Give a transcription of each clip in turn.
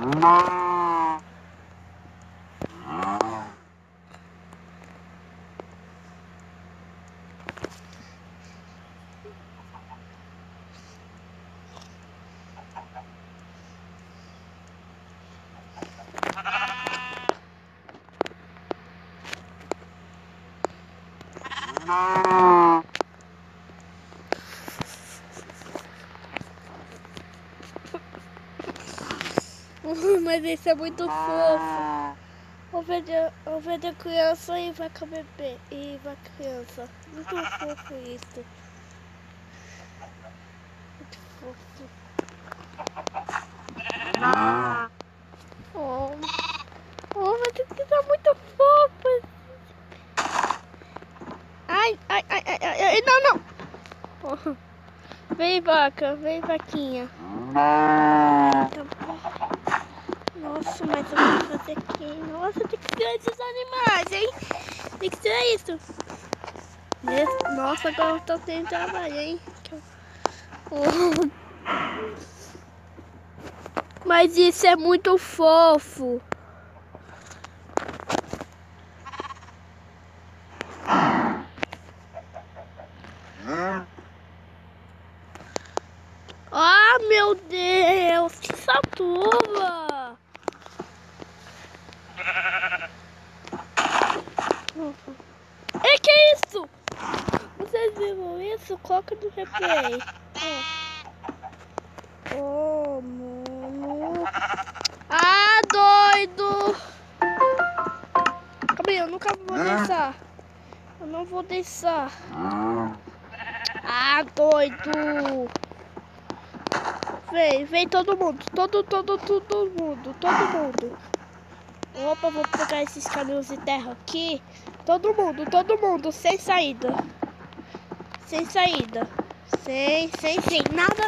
Mas esse é muito fofo. Ovelha criança e vaca bebê. E vaca criança. Muito fofo isso. Muito fofo. Mas isso tá muito fofo. Ai, não. Oh. Vem vaca, vem vaquinha. Tá bom. Nossa, mas eu vou fazer aqui. Nossa, tem que ser esses animais, hein? Tem que ser isso. Nossa, agora eu tô tendo trabalho, hein? Mas isso é muito fofo. Ah, meu Deus, que satua! E que é isso? Vocês viram isso? Coloca no replay. Oh, mano. Ah, doido! Calma aí, eu nunca vou deixar. Eu não vou deixar. Ah, doido! Vem todo mundo. Todo mundo. Opa, vou pegar esses caminhos de terra aqui. Todo mundo, sem saída. Sem saída. Sem nada.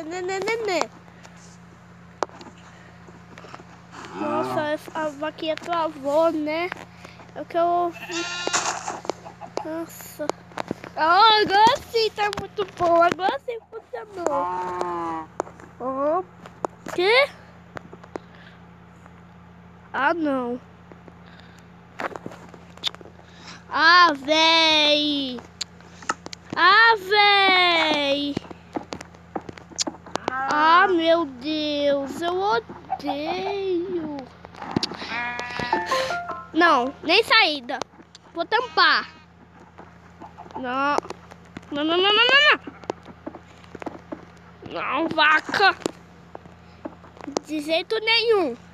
Nossa, a vaquinha travou, né? É o que eu ouvi. Nossa. Oh, agora sim tá muito bom. Agora sim funcionou. Oh. Que? Ah, não. Ah, véi. Ah, véi. Ah, meu Deus. Eu odeio. Não, nem saída. Vou tampar. Não. Não, vaca. De jeito nenhum.